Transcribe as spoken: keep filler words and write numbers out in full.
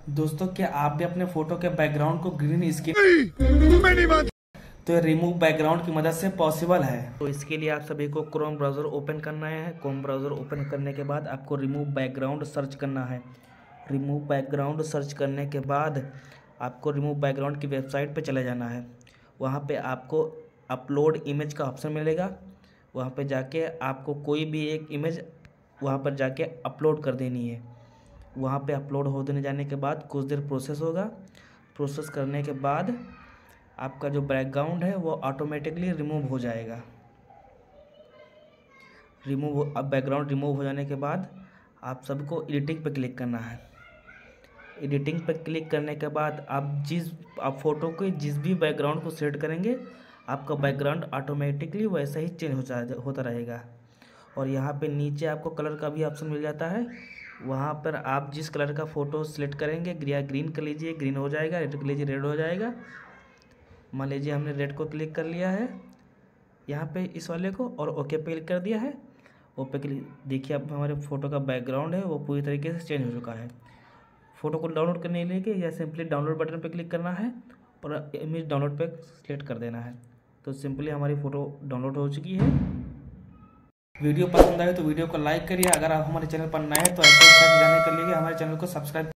दोस्तों, क्या आप भी अपने फोटो के बैकग्राउंड को ग्रीन स्क्रीन तो रिमूव बैकग्राउंड की मदद से पॉसिबल है। तो इसके लिए आप सभी को क्रोम ब्राउज़र ओपन करना है। क्रोम ब्राउज़र ओपन करने के बाद आपको रिमूव बैकग्राउंड सर्च करना है। रिमूव बैकग्राउंड सर्च करने के बाद आपको रिमूव बैकग्राउंड की वेबसाइट पे चले जाना है। वहाँ पे आपको अपलोड इमेज का ऑप्शन मिलेगा। वहाँ पे जाके आपको कोई भी एक इमेज वहाँ पर जाके अपलोड कर देनी है। वहाँ पे अपलोड हो देने जाने के बाद कुछ देर प्रोसेस होगा। प्रोसेस करने के बाद आपका जो बैकग्राउंड है वो ऑटोमेटिकली रिमूव हो जाएगा। रिमूव अब बैकग्राउंड रिमूव हो जाने के बाद आप सबको एडिटिंग पर क्लिक करना है। एडिटिंग पर क्लिक करने के बाद आप जिस आप फ़ोटो के जिस भी बैकग्राउंड को सेट करेंगे आपका बैकग्राउंड ऑटोमेटिकली वैसा ही चेंज हो जा होता रहेगा। और यहाँ पे नीचे आपको कलर का भी ऑप्शन मिल जाता है। वहाँ पर आप जिस कलर का फ़ोटो सेलेक्ट करेंगे, या ग्रीन कर लीजिए, ग्रीन हो जाएगा, रेड कर लीजिए, रेड हो जाएगा। मान लीजिए हमने रेड को क्लिक कर लिया है यहाँ पे इस वाले को, और ओके पे क्लिक कर दिया है। ओके क्लिक देखिए अब हमारे फ़ोटो का बैकग्राउंड है वो पूरी तरीके से चेंज हो चुका है। फ़ोटो को डाउनलोड करने के लिए या सिंपली डाउनलोड बटन पे क्लिक करना है और इमेज डाउनलोड पे सेलेक्ट कर देना है। तो सिंपली हमारी फ़ोटो डाउनलोड हो चुकी है। वीडियो पसंद आए तो वीडियो को लाइक करिए। अगर आप हमारे चैनल पर नए हैं तो ऐसे जाने के लिए हमारे चैनल को सब्सक्राइब